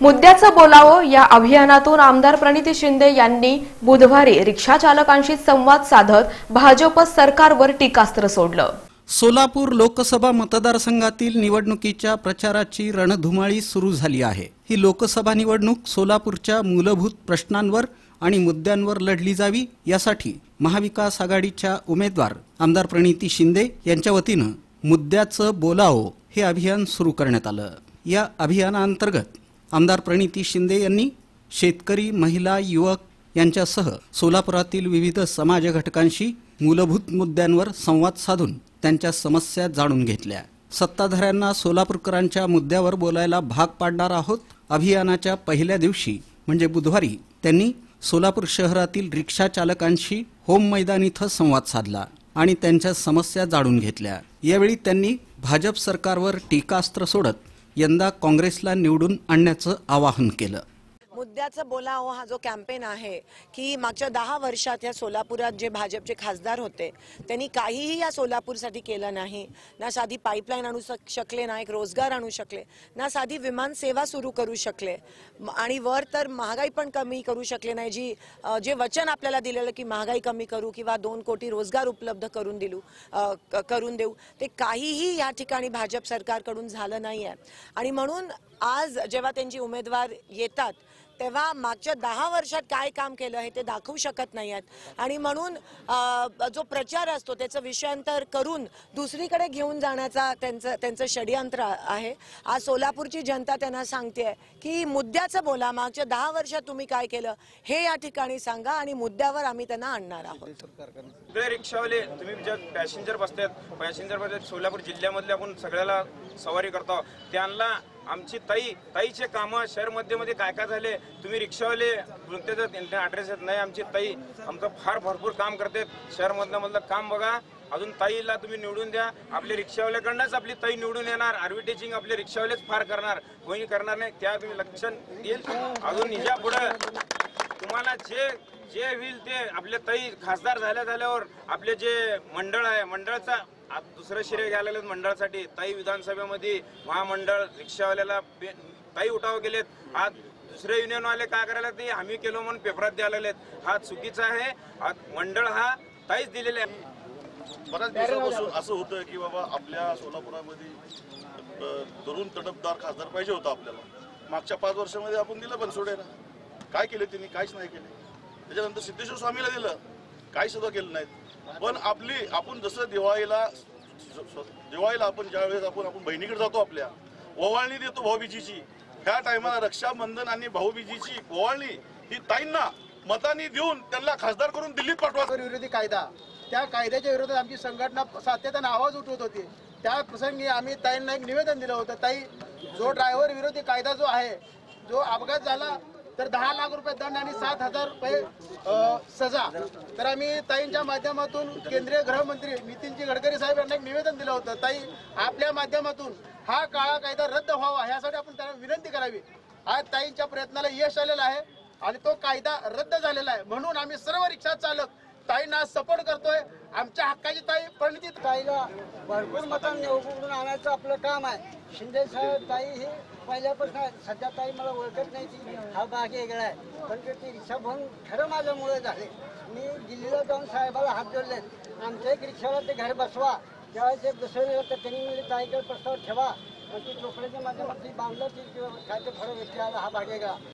मुद्द्याचं बोलावं या अभियानातून आमदार प्रणिती शिंदे यांनी बुधवारी रिक्षा चालकांशी संवाद साधत भाजप सरकारवर टीकास्त्र सोडलं। सोलापूर लोकसभा मतदारसंघातील निवडणुकीच्या प्रचाराची रणधुमाळी सुरू झाली आहे। ही लोकसभा निवडणूक सोलापूरच्या मूलभूत प्रश्नांवर आणि मुद्द्यांवर लढली जावी यासाठी महाविकास आघाडीच्या उमेदवार आमदार प्रणिती शिंदे यांच्या वतीने मुद्द्याचं बोलावं हे अभियान सुरू करण्यात आलं। या अभियानांतर्गत आमदार प्रणिती शिंदे यांनी शेतकरी, महिला, युवक यांच्यासह सोलापुरातील विविध समाज घटकांशी मूलभूत मुद्द्यांवर संवाद साधून त्यांच्या समस्या जाणून घेतल्या। सत्ताधाऱ्यांना सोलापूरकरांच्या मुद्द्यावर बोलायला भाग पाडणार आहोत। अभियानाच्या पहिल्या दिवशी म्हणजे बुधवारी त्यांनी सोलापूर शहरातील रिक्षा चालकांशी होम मैदान इथं संवाद साधला आणि त्यांच्या समस्या जाणून घेतल्या। यावेळी त्यांनी भाजप सरकारवर टीकास्त्र सोडत यंदा काँग्रेसला निवडून आणण्याचं आवाहन केलं। मुद्द्याचं बोलावं हा जो कॅम्पेन आहे की मागच्या 10 वर्षात या सोलापुरात जे भाजपचे खासदार होते त्यांनी काहीही या सोलापूरसाठी केलं नाही। ना साधी पाईपलाईन आणू शकले, ना एक रोजगार आणू शकले, ना साधी विमान सेवा सुरू करू शकले आणि वर तर महागाई पण कमी करू शकले नाही। जे वचन आपल्याला दिलेलं की महागाई कमी करू किंवा 2 कोटी रोजगार उपलब्ध करून देऊ ते काहीही या ठिकाणी भाजप सरकारकडून झालं नाहीये। आणि म्हणून आज जेव्हा त्यांची उमेदवार येतात तेव्हा मागच्या 10 वर्षात काय काम केलं हे ते दाखवू शकत नाहीत आणि म्हणून जो प्रचार असतो त्याचं विषयांतर करून दुसरीकडे घेऊन जाण्याचा त्यांचं षडयंत्र आहे। आज सोलापूरची जनता त्यांना सांगते की मुद्द्याचं बोला, मागच्या 10 वर्षात तुम्ही काय केलं हे या ठिकाणी सांगा आणि मुद्द्यावर आम्ही त्यांना आणणार आहोत। रिक्षावाले तुम्ही जे पॅसेंजर बसतात सोलापूर जिल्ह्यामधले आपण सगळ्याला सवारी करतो त्यांना आमची ताईचे कामं शहर मध्ये काय काय झाले तुम्ही रिक्षावाले त्यांचा ऍड्रेस येत नाही। आमची ताई आमचं फार भरपूर काम करते शहर मधलं काम बघा। अजून ताईला तुम्ही निवडून द्या। आपले रिक्षावाल्याकडनंच आपली ताई निवडून येणार। ॲडव्हर्टायझिंग आपले रिक्षावालेच फार करणार, कोणी करणार नाही। त्या तुम्ही लक्ष देईल। अजून हिच्या पुढे तुम्हाला जे होईल ते आपले ताई खासदार झाल्यावर आपले जे मंडळ आहे मंडळाचा दुसरं श्रेय घ्यायला लागलेत मंडळासाठी। ताई विधानसभेमध्ये महामंडळ रिक्षावाल्याला ताई उठाव गेलेत। आज दुसरे युनियनवाले काय करायला ते आम्ही केलो म्हणून पेपरात द्यायला लागलेत। हा चुकीचा आहे। मंडळ हा ताईच दिलेले आहे। बऱ्याच दिवसापासून असं होतं की बाबा आपल्या सोलापुरामध्ये तरुण तडफदार खासदार पाहिजे होता आपल्याला। मागच्या 5 वर्षामध्ये आपण दिलं बनसोडेला, काय केलं त्यांनी? काहीच नाही केले। त्याच्यानंतर सिद्धेश्वर स्वामीला दिलं, काही सुद्धा केलं नाही। पण आपण जसं दिवाळीला आपण ज्यावेळेस आपण बहिणीकडे जातो आपल्या ओवाळणी देतो भाऊबीजीची, ह्या टायमाला रक्षाबंधन आणि भाऊबीजीची ओवाळणी ही ताईंना मतांनी देऊन त्यांना खासदार करून दिल्लीत पाठवा। विरोधी कायदा, त्या कायद्याच्या विरोधात आमची संघटना सातत्याने आवाज उठवत होती। त्या प्रसंगी आम्ही ताईंना एक निवेदन दिलं होतं। ताई, जो ड्रायव्हर विरोधी कायदा जो आहे, जो अपघात झाला तर 10 लाख रुपये दंड आणि 7,000 रुपये सजा। तर आम्ही ताईंच्या माध्यमातून केंद्रीय गृहमंत्री नितीनजी गडकरी साहेब यांना एक निवेदन दिलं होतं। ताई, आपल्या माध्यमातून हा काळा कायदा रद्द व्हावा यासाठी आपण त्यांना विनंती करावी। आज ताईंच्या प्रयत्नाला यश आलेलं आहे आणि तो कायदा रद्द झालेला आहे। म्हणून आम्ही सर्व रिक्षा चालक ताईंना सपोर्ट करतोय। आमच्या हक्काची ताई प्रणिती ताईला भरपूर मतांनी निवडून आणायचं आपलं काम आहे। शिंदे साहेब ताई हे पहिल्यापासून सध्या ताई मला ओळखत नाही ती हा भाग वेगळा आहे, पण ते रिक्षाभंग खरं माझ्यामुळे झाले। मी दिल्लीला जाऊन साहेबाला हात जोडले, आमच्या एक रिक्षाला ते घर बसवा। ज्यावेळेस ते बसवलेलं तर त्यांनी म्हणजे ताईकडे प्रस्ताव ठेवा, मग ती चोपड्याच्या माध्यमातून बांधलं ती काय ते फरक व्यक्ती आला हा भाग वेगळा।